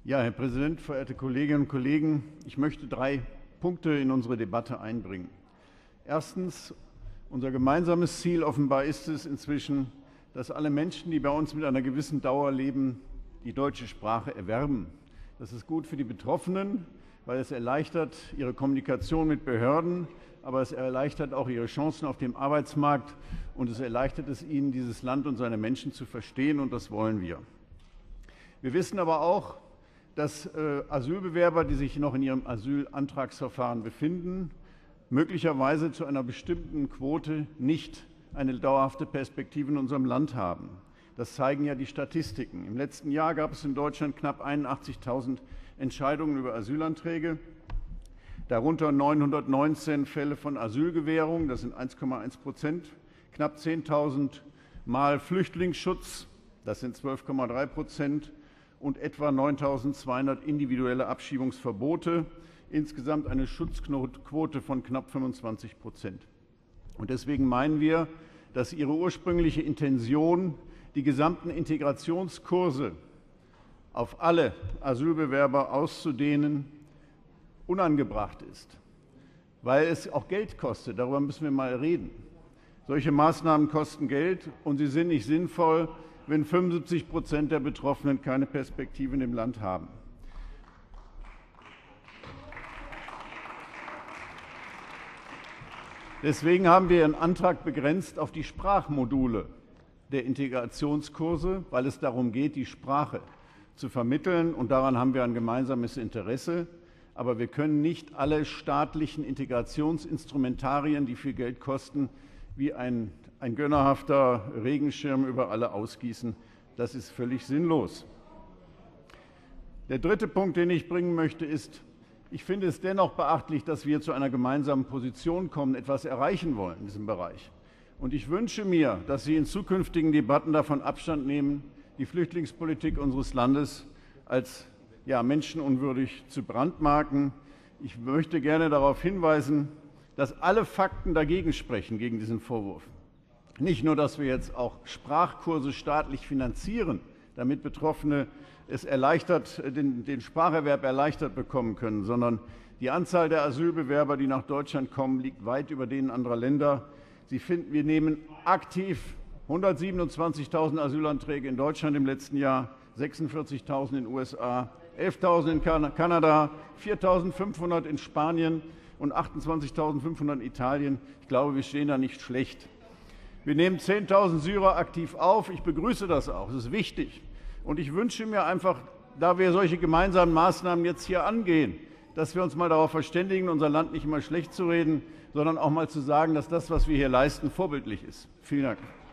Ja, Herr Präsident, verehrte Kolleginnen und Kollegen, ich möchte 3 Punkte in unsere Debatte einbringen. Erstens, unser gemeinsames Ziel offenbar ist es inzwischen, dass alle Menschen, die bei uns mit einer gewissen Dauer leben, die deutsche Sprache erwerben. Das ist gut für die Betroffenen, weil es erleichtert ihre Kommunikation mit Behörden, aber es erleichtert auch ihre Chancen auf dem Arbeitsmarkt und es erleichtert es ihnen, dieses Land und seine Menschen zu verstehen, und das wollen wir. Wir wissen aber auch, dass Asylbewerber, die sich noch in ihrem Asylantragsverfahren befinden, möglicherweise zu einer bestimmten Quote nicht eine dauerhafte Perspektive in unserem Land haben. Das zeigen ja die Statistiken. Im letzten Jahr gab es in Deutschland knapp 81.000 Entscheidungen über Asylanträge, darunter 919 Fälle von Asylgewährung, das sind 1,1%, knapp 10.000 Mal Flüchtlingsschutz, das sind 12,3%, und etwa 9.200 individuelle Abschiebungsverbote, insgesamt eine Schutzquote von knapp 25%. Und deswegen meinen wir, dass Ihre ursprüngliche Intention, die gesamten Integrationskurse auf alle Asylbewerber auszudehnen, unangebracht ist, weil es auch Geld kostet. Darüber müssen wir mal reden. Solche Maßnahmen kosten Geld und sie sind nicht sinnvoll, wenn 75% der Betroffenen keine Perspektive in dem Land haben. Deswegen haben wir Ihren Antrag begrenzt auf die Sprachmodule der Integrationskurse, weil es darum geht, die Sprache zu vermitteln, und daran haben wir ein gemeinsames Interesse. Aber wir können nicht alle staatlichen Integrationsinstrumentarien, die viel Geld kosten, wie ein gönnerhafter Regenschirm über alle ausgießen. Das ist völlig sinnlos. Der dritte Punkt, den ich bringen möchte, ist, ich finde es dennoch beachtlich, dass wir zu einer gemeinsamen Position kommen, etwas erreichen wollen in diesem Bereich. Und ich wünsche mir, dass Sie in zukünftigen Debatten davon Abstand nehmen, die Flüchtlingspolitik unseres Landes als menschenunwürdig zu brandmarken. Ich möchte gerne darauf hinweisen, dass alle Fakten dagegen sprechen, gegen diesen Vorwurf. Nicht nur, dass wir jetzt auch Sprachkurse staatlich finanzieren, damit Betroffene es den Spracherwerb erleichtert bekommen können, sondern die Anzahl der Asylbewerber, die nach Deutschland kommen, liegt weit über denen anderer Länder. Sie finden, wir nehmen aktiv 127.000 Asylanträge in Deutschland im letzten Jahr, 46.000 in den USA, 11.000 in Kanada, 4.500 in Spanien und 28.500 in Italien. Ich glaube, wir stehen da nicht schlecht. Wir nehmen 10.000 Syrer aktiv auf. Ich begrüße das auch. Das ist wichtig. Und ich wünsche mir einfach, da wir solche gemeinsamen Maßnahmen jetzt hier angehen, dass wir uns mal darauf verständigen, unser Land nicht immer schlecht zu reden, sondern auch mal zu sagen, dass das, was wir hier leisten, vorbildlich ist. Vielen Dank.